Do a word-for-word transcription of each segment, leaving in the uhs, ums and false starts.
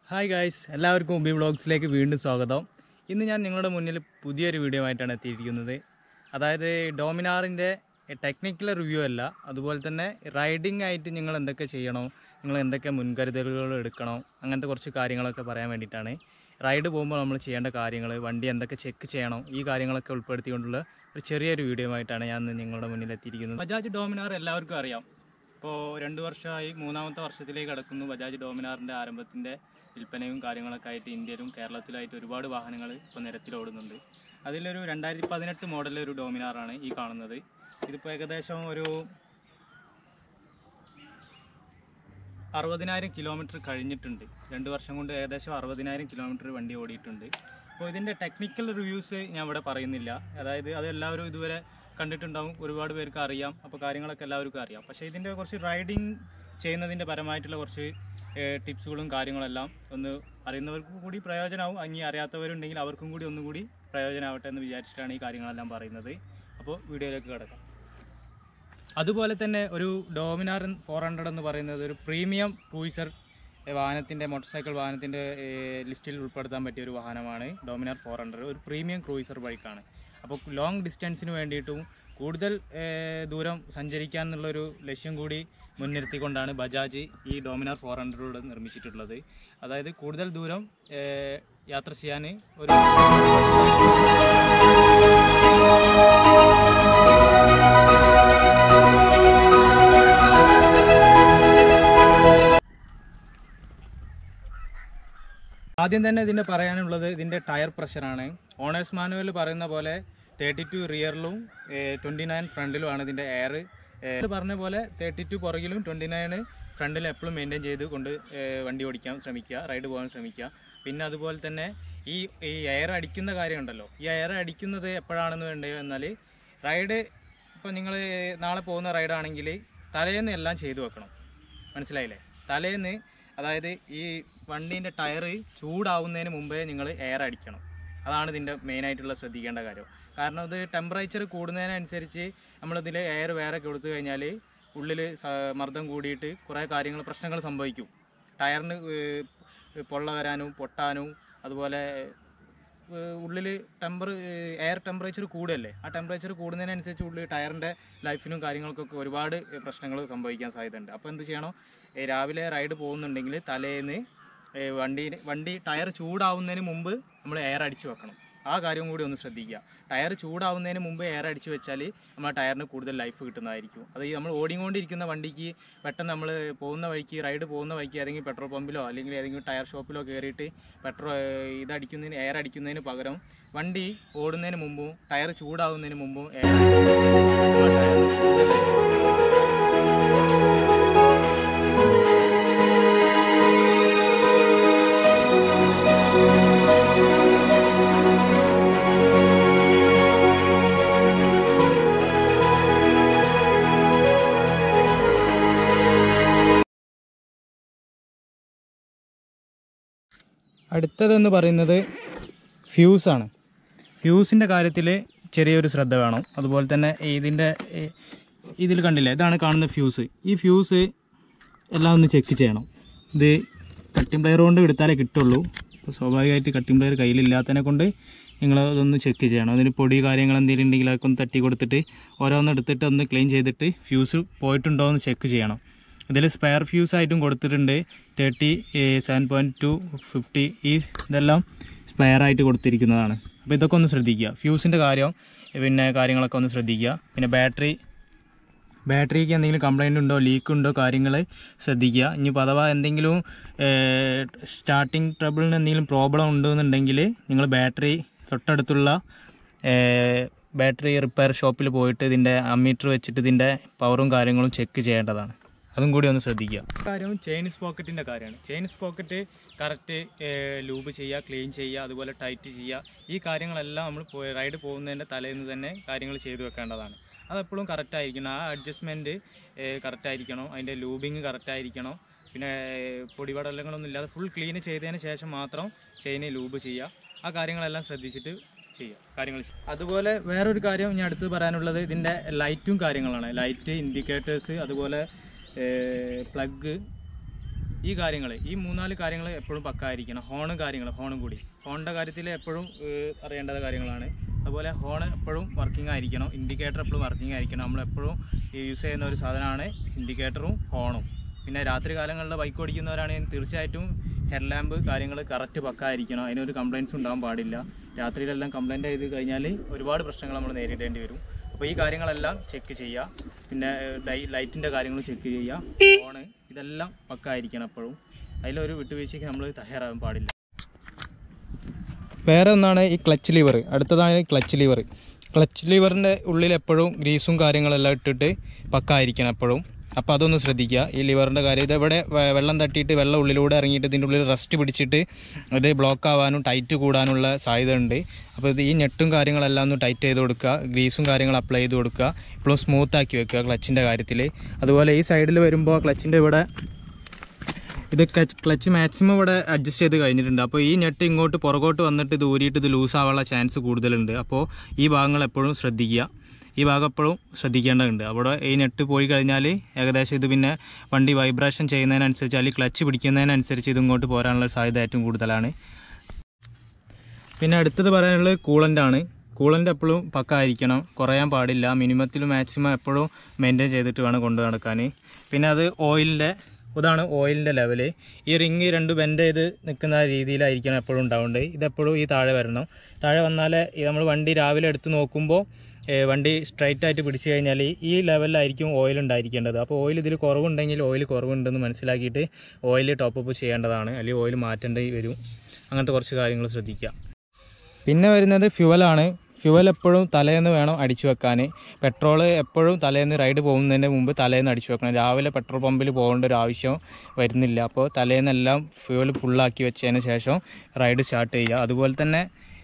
Hi guys, എല്ലാവർക്കും ഉബി വ്ളോഗ്സിലേക്ക് വീണ്ടും സ്വാഗതം. ഇന്ന് ഞാൻ നിങ്ങളുടെ മുന്നിൽ പുതിയൊരു വീഡിയോ ആയിട്ടാണ് എത്തിയിരിക്കുന്നത്. അതായത് ഡോമിനാറിൻ്റെ ടെക്നിക്കൽ റിവ്യൂ അല്ല, അതുപോലെ തന്നെ റൈഡിംഗ് ആയിട്ട് നിങ്ങൾ എന്തൊക്കെ ചെയ്യണോ, നിങ്ങൾ എന്തൊക്കെ മുൻകരുതലുകൾ എടുക്കണോ, അങ്ങനത്തെ കുറച്ച് കാര്യങ്ങളൊക്കെ പറയാൻ വേണ്ടിയിട്ടാണ്. റൈഡ് പോകുമ്പോൾ നമ്മൾ ചെയ്യേണ്ട കാര്യങ്ങൾ, വണ്ടി എന്തൊക്കെ ചെക്ക് ചെയ്യണം, ഈ കാര്യങ്ങളൊക്കെ ഉൾപ്പെടുത്തിക്കൊണ്ടുള്ള ഒരു ചെറിയൊരു വീഡിയോ ആയിട്ടാണ് ഞാൻ നിങ്ങളുടെ മുന്നിൽ എത്തിയിരിക്കുന്നത്. ബജാജ് ഡോമിനാർ എല്ലാവർക്കും അറിയാം. ഇപ്പോൾ രണ്ട് വർഷമായി മൂന്നാമത്തെ വർഷത്തിലേക്ക് കടക്കുന്നു. ബജാജ് ഡോമിനാറിൻ്റെ ആരംഭത്തിൻ്റെ വിൽപ്പനയും കാര്യങ്ങളൊക്കെ ആയിട്ട് ഇന്ത്യയിലും കേരളത്തിലായിട്ട് ഒരുപാട് വാഹനങ്ങൾ ഇപ്പോൾ നിരത്തിലോടുന്നുണ്ട്. അതിലൊരു രണ്ടായിരത്തി പതിനെട്ട് മോഡലിലെ ഒരു ഡോമിനാറാണ് ഈ കാണുന്നത്. ഇതിപ്പോൾ ഏകദേശം ഒരു അറുപതിനായിരം കിലോമീറ്റർ കഴിഞ്ഞിട്ടുണ്ട്. രണ്ട് വർഷം കൊണ്ട് ഏകദേശം അറുപതിനായിരം കിലോമീറ്റർ വണ്ടി ഓടിയിട്ടുണ്ട്. അപ്പോൾ ഇതിൻ്റെ ടെക്നിക്കൽ റിവ്യൂസ് ഞാൻ ഇവിടെ പറയുന്നില്ല. അതായത് അത് എല്ലാവരും ഇതുവരെ കണ്ടിട്ടുണ്ടാവും, ഒരുപാട് പേർക്ക് അറിയാം, അപ്പോൾ കാര്യങ്ങളൊക്കെ എല്ലാവർക്കും അറിയാം. പക്ഷേ ഇതിൻ്റെ കുറച്ച് റൈഡിങ് ചെയ്യുന്നതിൻ്റെ പരമായിട്ടുള്ള കുറച്ച് ടിപ്സുകളും കാര്യങ്ങളെല്ലാം ഒന്ന് അറിയുന്നവർക്കും കൂടി പ്രയോജനമാവും. ഇനി അറിയാത്തവരുണ്ടെങ്കിൽ അവർക്കും കൂടി ഒന്നും കൂടി പ്രയോജനമാവട്ടെ എന്ന് വിചാരിച്ചിട്ടാണ് ഈ കാര്യങ്ങളെല്ലാം പറയുന്നത്. അപ്പോൾ വീഡിയോയിലേക്ക് കിടക്കാം. അതുപോലെ തന്നെ ഒരു ഡോമിനാർ ഫോർ ഹൺഡ്രഡ് എന്ന് പറയുന്നത് ഒരു പ്രീമിയം ക്രൂയിസർ വാഹനത്തിൻ്റെ മോട്ടോർ സൈക്കിൾ വാഹനത്തിൻ്റെ ലിസ്റ്റിൽ ഉൾപ്പെടുത്താൻ പറ്റിയ ഒരു വാഹനമാണ് ഡോമിനാർ ഫോർ ഹൺഡ്രഡ്. ഒരു പ്രീമിയം ക്രൂയിസർ ബൈക്കാണ്. അപ്പോൾ ലോങ് ഡിസ്റ്റൻസിന് വേണ്ടിയിട്ടും കൂടുതൽ ദൂരം സഞ്ചരിക്കാൻ എന്നുള്ളൊരു ലക്ഷ്യം കൂടി മുൻനിർത്തിക്കൊണ്ടാണ് ബജാജ് ഈ ഡോമിനാർ ഫോർ ഹൺഡ്രഡ് നിർമ്മിച്ചിട്ടുള്ളത്. അതായത് കൂടുതൽ ദൂരം യാത്ര ചെയ്യാൻ ഒരു ആദ്യം തന്നെ ഇതിൻ്റെ പറയാനുള്ളത് ഇതിൻ്റെ ടയർ പ്രഷറാണ്. ഓണേഴ്സ് മാനുവൽ പറയുന്ന പോലെ തേർട്ടി ടു റിയറിലും ട്വൻറ്റി നയൻ ഫ്രണ്ടിലുമാണ് ഇതിൻ്റെ എയർ. പറഞ്ഞ പോലെ തേർട്ടി ടു പുറകിലും ട്വൻറ്റി നയൻ ഫ്രണ്ടിലും എപ്പോഴും മെയിൻറ്റെയിൻ ചെയ്ത് കൊണ്ട് വണ്ടി ഓടിക്കാൻ ശ്രമിക്കുക, റൈഡ് പോകാൻ ശ്രമിക്കുക. പിന്നെ അതുപോലെ തന്നെ ഈ ഈ എയർ അടിക്കുന്ന കാര്യമുണ്ടല്ലോ, ഈ എയർ അടിക്കുന്നത് എപ്പോഴാണെന്ന് വേണ്ടത് എന്നാൽ റൈഡ് ഇപ്പോൾ നിങ്ങൾ നാളെ പോകുന്ന റൈഡാണെങ്കിൽ തലേന്ന് എല്ലാം ചെയ്തു വെക്കണം. മനസ്സിലായില്ലേ? തലേന്ന്, അതായത് ഈ വണ്ടീൻ്റെ ടയറ് ചൂടാവുന്നതിന് മുമ്പേ നിങ്ങൾ എയർ അടിക്കണം. അതാണ് ഇതിൻ്റെ മെയിനായിട്ടുള്ള ശ്രദ്ധിക്കേണ്ട കാര്യം. കാരണം ഇത് ടെമ്പറേച്ചർ കൂടുന്നതിനനുസരിച്ച് നമ്മളിതിൽ എയർ വേറെ കൊടുത്തു കഴിഞ്ഞാൽ ഉള്ളിൽ മർദ്ദം കൂടിയിട്ട് കുറേ കാര്യങ്ങൾ പ്രശ്നങ്ങൾ സംഭവിക്കും. ടയറിന് പൊള്ള വരാനും പൊട്ടാനും, അതുപോലെ ഉള്ളിൽ ടെമ്പർ എയർ ടെമ്പറേച്ചർ കൂടുകയല്ലേ, ആ ടെമ്പറേച്ചർ കൂടുന്നതിനനുസരിച്ച് ഉള്ളിൽ ടയറിൻ്റെ ലൈഫിനും കാര്യങ്ങൾക്കൊക്കെ ഒരുപാട് പ്രശ്നങ്ങൾ സംഭവിക്കാൻ സാധ്യതയുണ്ട്. അപ്പോൾ എന്ത് ചെയ്യണം, രാവിലെ റൈഡ് പോകുന്നുണ്ടെങ്കിൽ തലേന്ന് വണ്ടി വണ്ടി ടയർ ചൂടാവുന്നതിന് മുമ്പ് നമ്മൾ എയർ അടിച്ചു വെക്കണം. ആ കാര്യം കൂടി ഒന്ന് ശ്രദ്ധിക്കുക. ടയർ ചൂടാവുന്നതിന് മുമ്പ് എയർ അടിച്ചു വെച്ചാൽ നമ്മുടെ ടയറിന് കൂടുതൽ ലൈഫ് കിട്ടുന്നതായിരിക്കും. അത് ഈ നമ്മൾ ഓടിക്കൊണ്ടിരിക്കുന്ന വണ്ടിക്ക് പെട്ടെന്ന് നമ്മൾ പോകുന്ന വഴിക്ക് റൈഡ് പോകുന്ന വഴിക്ക് ഏതെങ്കിലും പെട്രോൾ പമ്പിലോ അല്ലെങ്കിൽ ഏതെങ്കിലും ടയർ ഷോപ്പിലോ കയറിയിട്ട് പെട്രോൾ ഇതടിക്കുന്നതിന് എയർ അടിക്കുന്നതിന് പകരം വണ്ടി ഓടുന്നതിന് മുമ്പും ടയർ ചൂടാവുന്നതിന് മുമ്പും എയർ അടുത്തതെന്ന് പറയുന്നത് ഫ്യൂസാണ്. ഫ്യൂസിൻ്റെ കാര്യത്തിൽ ചെറിയൊരു ശ്രദ്ധ വേണം. അതുപോലെ തന്നെ ഇതിൻ്റെ ഇതിൽ കണ്ടില്ല, ഇതാണ് കാണുന്ന ഫ്യൂസ്. ഈ ഫ്യൂസ് എല്ലാം ഒന്ന് ചെക്ക് ചെയ്യണം. ഇത് കട്ടിംഗ് പ്ലെയർ കൊണ്ട് എടുത്താലേ കിട്ടുള്ളൂ. അപ്പോൾ സ്വാഭാവികമായിട്ട് കട്ടിംഗ് പ്ലെയർ കയ്യിലില്ലാത്തതിനെ കൊണ്ട് നിങ്ങൾ അതൊന്ന് ചെക്ക് ചെയ്യണം. അതിന് പൊടി കാര്യങ്ങൾ എന്തെങ്കിലും ഉണ്ടെങ്കിൽ അതൊക്കെ ഒന്ന് തട്ടി കൊടുത്തിട്ട് ഓരോന്ന് എടുത്തിട്ട് ഒന്ന് ക്ലീൻ ചെയ്തിട്ട് ഫ്യൂസ് പോയിട്ടുണ്ടോ എന്ന് ചെക്ക് ചെയ്യണം. ഇതിൽ സ്പെയർ ഫ്യൂസ് ആയിട്ടും കൊടുത്തിട്ടുണ്ട്. Thirty seven point two fifty ഈ ഇതെല്ലാം സ്പെയർ ആയിട്ട് കൊടുത്തിരിക്കുന്നതാണ്. അപ്പോൾ ഇതൊക്കെ ഒന്ന് ശ്രദ്ധിക്കുക. ഫ്യൂസിൻ്റെ കാര്യം പിന്നെ കാര്യങ്ങളൊക്കെ ഒന്ന് ശ്രദ്ധിക്കുക. പിന്നെ ബാറ്ററി ബാറ്ററിക്ക് എന്തെങ്കിലും കംപ്ലൈൻ്റ് ഉണ്ടോ, ലീക്ക് ഉണ്ടോ, കാര്യങ്ങൾ ശ്രദ്ധിക്കുക. ഇനി അഥവാ എന്തെങ്കിലും സ്റ്റാർട്ടിങ് ട്രബിളിന് എന്തെങ്കിലും പ്രോബ്ലം ഉണ്ടെന്നുണ്ടെങ്കിൽ നിങ്ങൾ ബാറ്ററി തൊട്ടടുത്തുള്ള ബാറ്ററി റിപ്പയർ ഷോപ്പിൽ പോയിട്ട് ഇതിൻ്റെ അമ്മീറ്റർ വെച്ചിട്ട് ഇതിൻ്റെ പവറും കാര്യങ്ങളും ചെക്ക് ചെയ്യേണ്ടതാണ്. അതും കൂടി ഒന്ന് ശ്രദ്ധിക്കുക. കാര്യം ചെയിൻ സ്പോക്കറ്റിൻ്റെ കാര്യമാണ്. ചെയിൻ സ്പോക്കറ്റ് കറക്റ്റ് ലൂബ് ചെയ്യുക, ക്ലീൻ ചെയ്യുക, അതുപോലെ ടൈറ്റ് ചെയ്യുക. ഈ കാര്യങ്ങളെല്ലാം നമ്മൾ റൈഡ് പോകുന്നതിൻ്റെ തലേന്ന് തന്നെ കാര്യങ്ങൾ ചെയ്തു വെക്കേണ്ടതാണ്. അതെപ്പോഴും കറക്റ്റായിരിക്കണം. ആ അഡ്ജസ്റ്റ്മെൻറ്റ് കറക്റ്റായിരിക്കണം. അതിൻ്റെ ലൂബിങ് കറക്റ്റായിരിക്കണം. പിന്നെ പൊടിപടലങ്ങളൊന്നും ഇല്ലാതെ ഫുൾ ക്ലീൻ ചെയ്തതിന് ശേഷം മാത്രം ചെയിന് ലൂബ് ചെയ്യുക. ആ കാര്യങ്ങളെല്ലാം ശ്രദ്ധിച്ചിട്ട് ചെയ്യുക കാര്യങ്ങൾ. അതുപോലെ വേറൊരു കാര്യം ഞാൻ അടുത്ത് പറയാനുള്ളത് ഇതിൻ്റെ ലൈറ്റും കാര്യങ്ങളാണ്. ലൈറ്റ്, ഇൻഡിക്കേറ്റേഴ്സ്, അതുപോലെ പ്ലഗ്, ഈ കാര്യങ്ങൾ ഈ മൂന്നാല് കാര്യങ്ങൾ എപ്പോഴും പക്ക ആയിരിക്കണം. ഹോണ് കാര്യങ്ങൾ ഹോണും കൂടി ഹോണിൻ്റെ കാര്യത്തിൽ എപ്പോഴും അറിയേണ്ടത് കാര്യങ്ങളാണ്. അതുപോലെ ഹോൺ എപ്പോഴും വർക്കിംഗ് ആയിരിക്കണം. ഇൻഡിക്കേറ്റർ എപ്പോഴും വർക്കിംഗ് ആയിരിക്കണം. നമ്മളെപ്പോഴും യൂസ് ചെയ്യുന്ന ഒരു സാധനമാണ് ഇൻഡിക്കേറ്ററും ഹോണും. പിന്നെ രാത്രി കാലങ്ങളിൽ ബൈക്ക് ഓടിക്കുന്നവരാണെങ്കിൽ തീർച്ചയായിട്ടും ഹെഡ് ലാമ്പ് കാര്യങ്ങൾ കറക്റ്റ് പക്ക ആയിരിക്കണം. അതിനൊരു കംപ്ലയിൻറ്റ്സ് ഉണ്ടാകാൻ പാടില്ല. രാത്രിയിലെല്ലാം കംപ്ലയിൻ്റ് ചെയ്ത് കഴിഞ്ഞാൽ ഒരുപാട് പ്രശ്നങ്ങൾ നമ്മൾ നേരിടേണ്ടി വരും. അപ്പോൾ ഈ കാര്യങ്ങളെല്ലാം ചെക്ക് ചെയ്യുക. പിന്നെ ലൈറ്റിൻ്റെ കാര്യങ്ങൾ ചെക്ക് ചെയ്യുക. ഹോണ് ഇതെല്ലാം പക്ക ആയിരിക്കണം എപ്പോഴും. അതിലൊരു വിട്ടുവീഴ്ചയ്ക്ക് നമ്മൾ തയ്യാറാകാൻ പാടില്ല. വേറെ ഒന്നാണ് ഈ ക്ലച്ച് ലിവർ. അടുത്തതാണ് ക്ലച്ച് ലിവർ. ക്ലച്ച് ലിവറിൻ്റെ ഉള്ളിൽ എപ്പോഴും ഗ്രീസും കാര്യങ്ങളെല്ലാം ഇട്ടിട്ട് പക്ക ആയിരിക്കണം എപ്പോഴും. അപ്പോൾ അതൊന്ന് ശ്രദ്ധിക്കുക. ഈ ലിവറിൻ്റെ കാര്യം ഇതെവിടെ വെള്ളം തട്ടിയിട്ട് വെള്ളം ഉള്ളിലൂടെ ഇറങ്ങിയിട്ട് ഇതിൻ്റെ ഉള്ളിൽ റസ്റ്റ് പിടിച്ചിട്ട് ഇത് ബ്ലോക്ക് ആവാനും ടൈറ്റ് കൂടാനുള്ള സാധ്യത ഉണ്ട്. അപ്പോൾ ഇത് ഈ നെട്ടും കാര്യങ്ങളെല്ലാം ഒന്ന് ടൈറ്റ് ചെയ്ത് കൊടുക്കുക. ഗ്രീസും കാര്യങ്ങൾ അപ്ലൈ ചെയ്ത് കൊടുക്കുക. ഇപ്പോഴും സ്മൂത്താക്കി വെക്കുക ക്ലച്ചിൻ്റെ കാര്യത്തിൽ. അതുപോലെ ഈ സൈഡിൽ വരുമ്പോൾ ക്ലച്ചിൻ്റെ ഇവിടെ ഇത് ക്ലച്ച് ക്ലച്ച് മാക്സിമം ഇവിടെ അഡ്ജസ്റ്റ് ചെയ്ത് കഴിഞ്ഞിട്ടുണ്ട്. അപ്പോൾ ഈ നെട്ട് ഇങ്ങോട്ട് പുറകോട്ട് വന്നിട്ട് ഇത് ഊരിയിട്ട് ഇത് ലൂസ് ആവാനുള്ള ചാൻസ് കൂടുതലുണ്ട്. അപ്പോൾ ഈ ഭാഗങ്ങൾ എപ്പോഴും ശ്രദ്ധിക്കുക. ഈ ഭാഗം എപ്പോഴും ശ്രദ്ധിക്കേണ്ടതുണ്ട്. അവിടെ ഈ നെട്ട് പോയി കഴിഞ്ഞാൽ ഏകദേശം ഇത് പിന്നെ വണ്ടി വൈബ്രേഷൻ ചെയ്യുന്നതിനനുസരിച്ച് അല്ലെങ്കിൽ ക്ലച്ച് പിടിക്കുന്നതിനനുസരിച്ച് ഇതിങ്ങോട്ട് പോരാനുള്ള സാധ്യത ഏറ്റവും കൂടുതലാണ്. പിന്നെ അടുത്തത് പറയാനുള്ളത് കൂളൻ്റാണ്. കൂളൻ്റ് എപ്പോഴും പക്ക ആയിരിക്കണം. കുറയാൻ പാടില്ല. മിനിമത്തിൽ മാക്സിമം എപ്പോഴും മെയിൻറ്റെയിൻ ചെയ്തിട്ട് വേണം കൊണ്ടു നടക്കാൻ. പിന്നെ അത് ഓയിലിൻ്റെ ഇതാണ് ഓയിലിൻ്റെ ലെവൽ. ഈ റിങ് രണ്ട് ബെൻഡ് ചെയ്ത് നിൽക്കുന്ന രീതിയിലായിരിക്കണം എപ്പോഴും ഉണ്ടാവേണ്ടത്. ഇതെപ്പോഴും ഈ താഴെ വരണം. താഴെ വന്നാൽ നമ്മൾ വണ്ടി രാവിലെ എടുത്ത് നോക്കുമ്പോൾ വണ്ടി സ്ട്രൈറ്റ് ആയിട്ട് പിടിച്ചു കഴിഞ്ഞാൽ ഈ ലെവലിലായിരിക്കും ഓയിൽ ഉണ്ടായിരിക്കേണ്ടത്. അപ്പോൾ ഓയിൽ ഇതിൽ കുറവുണ്ടെങ്കിൽ ഓയിൽ കുറവുണ്ടെന്ന് മനസ്സിലാക്കിയിട്ട് ഓയിൽ ടോപ്പപ്പ് ചെയ്യേണ്ടതാണ്. അല്ലെങ്കിൽ ഓയിൽ മാറ്റേണ്ടി വരും. അങ്ങനത്തെ കുറച്ച് കാര്യങ്ങൾ ശ്രദ്ധിക്കുക. പിന്നെ വരുന്നത് ഫ്യുവലാണ്. ഫ്യുവൽ എപ്പോഴും തലേന്ന് വേണം അടിച്ചു വെക്കാൻ. പെട്രോൾ എപ്പോഴും തലേന്ന് റൈഡ് പോകുന്നതിൻ്റെ മുമ്പ് തലേന്ന് അടിച്ചു വെക്കണം. രാവിലെ പെട്രോൾ പമ്പിൽ പോകേണ്ട ഒരു ആവശ്യം വരുന്നില്ല. അപ്പോൾ തലേന്നെല്ലാം ഫ്യുവൽ ഫുള്ളാക്കി വെച്ചതിന് ശേഷം റൈഡ് സ്റ്റാർട്ട് ചെയ്യുക. അതുപോലെ തന്നെ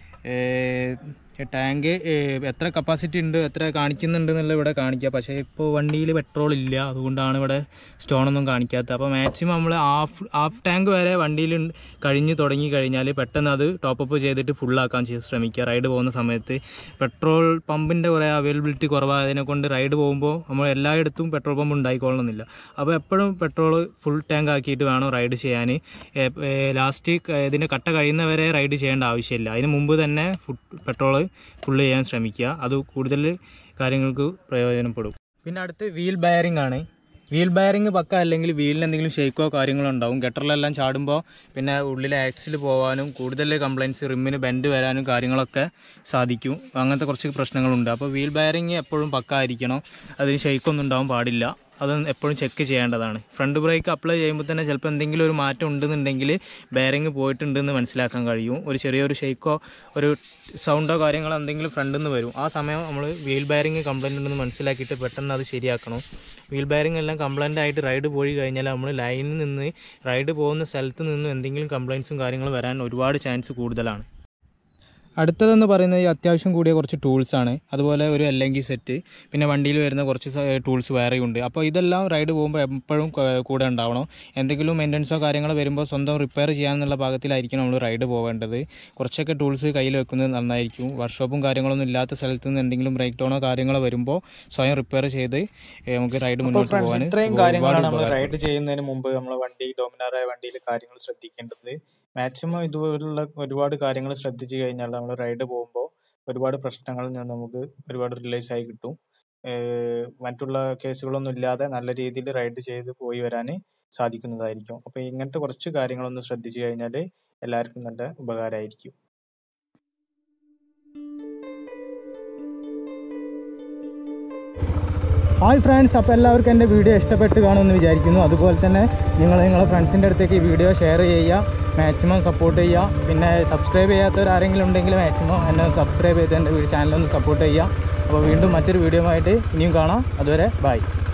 ടാങ്ക് എത്ര കപ്പാസിറ്റി ഉണ്ട് എത്ര കാണിക്കുന്നുണ്ട് എന്നുള്ള ഇവിടെ കാണിക്കുക. പക്ഷേ ഇപ്പോൾ വണ്ടിയിൽ പെട്രോൾ ഇല്ല. അതുകൊണ്ടാണ് ഇവിടെ സ്റ്റോണൊന്നും കാണിക്കാത്തത്. അപ്പോൾ മാക്സിമം നമ്മൾ ഹാഫ് ഹാഫ് ടാങ്ക് വരെ വണ്ടിയിൽ കഴിഞ്ഞ് തുടങ്ങി കഴിഞ്ഞാൽ പെട്ടെന്ന് അത് ടോപ്പപ്പ് ചെയ്തിട്ട് ഫുള്ളാക്കാൻ ശ്രമിക്കുക. റൈഡ് പോകുന്ന സമയത്ത് പെട്രോൾ പമ്പിൻ്റെ കുറേ അവൈലബിലിറ്റി കുറവായതിനെ കൊണ്ട് റൈഡ് പോകുമ്പോൾ നമ്മൾ എല്ലായിടത്തും പെട്രോൾ പമ്പ് ഉണ്ടായിക്കൊള്ളുന്നില്ല. അപ്പോൾ എപ്പോഴും പെട്രോൾ ഫുൾ ടാങ്ക് ആക്കിയിട്ട് വേണം റൈഡ് ചെയ്യാൻ. ലാസ്റ്റ് ഇതിൻ്റെ കട്ട കഴിയുന്നവരെ റൈഡ് ചെയ്യേണ്ട ആവശ്യമില്ല. അതിന് മുമ്പ് തന്നെ ഫുൾ പെട്രോൾ ഫുള്ള് ചെയ്യാൻ ശ്രമിക്കുക. അത് കൂടുതൽ കാര്യങ്ങൾക്ക് പ്രയോജനപ്പെടും. പിന്നെ അടുത്ത് വീൽ ബെയറിംഗ് ആണ്. വീൽ ബെയറിംഗ് പക്ക അല്ലെങ്കിൽ വീലിന് എന്തെങ്കിലും ഷേക്കോ കാര്യങ്ങളോ ഉണ്ടാവും. ഗട്ടറിലെല്ലാം ചാടുമ്പോൾ പിന്നെ ഉള്ളിലെ ആക്സിൽ പോകാനും കൂടുതൽ കംപ്ലയിൻറ്റ്സ് റിമ്മിന് ബെൻഡ് വരാനും കാര്യങ്ങളൊക്കെ സാധിക്കും. അങ്ങനത്തെ കുറച്ച് പ്രശ്നങ്ങളുണ്ട്. അപ്പോൾ വീൽ ബെയറിംഗ് എപ്പോഴും പക്ക ആയിരിക്കണം. അതിന് ഷേക്കൊന്നും ഉണ്ടാവാൻ പാടില്ല. അത് എപ്പോഴും ചെക്ക് ചെയ്യേണ്ടതാണ്. ഫ്രണ്ട് ബ്രേക്ക് അപ്ലൈ ചെയ്യുമ്പോൾ തന്നെ ചിലപ്പോൾ എന്തെങ്കിലും ഒരു മാറ്റം ഉണ്ടെന്നുണ്ടെങ്കിൽ ബെയറിംഗ് പോയിട്ടുണ്ടെന്ന് മനസ്സിലാക്കാൻ കഴിയും. ഒരു ചെറിയൊരു ഷെയ്ക്കോ ഒരു സൗണ്ടോ കാര്യങ്ങളോ എന്തെങ്കിലും ഫ്രണ്ടിൽ നിന്ന് വരും. ആ സമയം നമ്മൾ വീൽ ബെയറിംഗ് കംപ്ലയിൻ്റ് ഉണ്ടെന്ന് മനസ്സിലാക്കിയിട്ട് പെട്ടെന്ന് അത് ശരിയാക്കണം. വീൽ ബെയറിംഗ് എല്ലാം കംപ്ലയിൻ്റ് ആയിട്ട് റൈഡ് പോയി കഴിഞ്ഞാൽ നമ്മൾ ലൈനിൽ നിന്ന് റൈഡ് പോകുന്ന സ്ഥലത്ത് നിന്നും എന്തെങ്കിലും കംപ്ലയിൻറ്റ്സും കാര്യങ്ങളും വരാൻ ഒരുപാട് ചാൻസ് കൂടുതലാണ്. അടുത്തതെന്ന് പറയുന്നത് ഈ അത്യാവശ്യം കൂടിയ കുറച്ച് ടൂൾസാണ്. അതുപോലെ ഒരു എൽ എൻ ജി സെറ്റ്, പിന്നെ വണ്ടിയിൽ വരുന്ന കുറച്ച് ടൂൾസ് വേറെയും ഉണ്ട്. അപ്പോൾ ഇതെല്ലാം റൈഡ് പോകുമ്പോൾ എപ്പോഴും കൂടെ ഉണ്ടാവണം. എന്തെങ്കിലും മെയിൻ്റനൻസോ കാര്യങ്ങളോ വരുമ്പോൾ സ്വന്തം റിപ്പയർ ചെയ്യാമെന്നുള്ള ഭാഗത്തിലായിരിക്കും നമ്മൾ റൈഡ് പോവേണ്ടത്. കുറച്ചൊക്കെ ടൂൾസ് കയ്യിൽ വെക്കുന്നത് നന്നായിരിക്കും. വർക്ക്ഷോപ്പും കാര്യങ്ങളൊന്നും ഇല്ലാത്ത സ്ഥലത്ത് നിന്ന് എന്തെങ്കിലും ബ്രേക്ക് ഡൗണോ കാര്യങ്ങളോ വരുമ്പോൾ സ്വയം റിപ്പയർ ചെയ്ത് നമുക്ക് റൈഡ് മുന്നോട്ട് പോകാൻ. ഇത്രയും കാര്യങ്ങളാണ് നമ്മൾ റൈഡ് ചെയ്യുന്നതിന് മുമ്പ് നമ്മൾ വണ്ടി ഡോമിനാറായ വണ്ടിയിൽ കാര്യങ്ങൾ ശ്രദ്ധിക്കേണ്ടത്. മാക്സിമം ഇതുപോലുള്ള ഒരുപാട് കാര്യങ്ങൾ ശ്രദ്ധിച്ചു കഴിഞ്ഞാൽ നമ്മൾ റൈഡ് പോകുമ്പോൾ ഒരുപാട് പ്രശ്നങ്ങളിൽ നിന്ന് നമുക്ക് ഒരുപാട് റിലീസ് ആയി കിട്ടും. മറ്റുള്ള കേസുകളൊന്നും ഇല്ലാതെ നല്ല രീതിയിൽ റൈഡ് ചെയ്ത് പോയി വരാൻ സാധിക്കുന്നതായിരിക്കും. അപ്പോൾ ഇങ്ങനത്തെ കുറച്ച് കാര്യങ്ങളൊന്ന് ശ്രദ്ധിച്ചു കഴിഞ്ഞാൽ എല്ലാവർക്കും നല്ല ഉപകാരമായിരിക്കും. ഹായ് ഫ്രണ്ട്സ്, അപ്പോൾ എല്ലാവർക്കും എൻ്റെ വീഡിയോ ഇഷ്ടപ്പെട്ട് കാണുമെന്ന് വിചാരിക്കുന്നു. അതുപോലെ തന്നെ നിങ്ങൾ നിങ്ങളുടെ ഫ്രണ്ട്സിൻ്റെ അടുത്തേക്ക് ഈ വീഡിയോ ഷെയർ ചെയ്യുക, മാക്സിമം സപ്പോർട്ട് ചെയ്യുക. പിന്നെ സബ്സ്ക്രൈബ് ചെയ്യാത്തവർ ആരെങ്കിലും ഉണ്ടെങ്കിൽ മാക്സിമം എന്നെ സബ്സ്ക്രൈബ് ചെയ്ത് എൻ്റെ ചാനലൊന്ന് സപ്പോർട്ട് ചെയ്യുക. അപ്പോൾ വീണ്ടും മറ്റൊരു വീഡിയോ ആയിട്ട് ഇനിയും കാണാം. അതുവരെ ബൈ.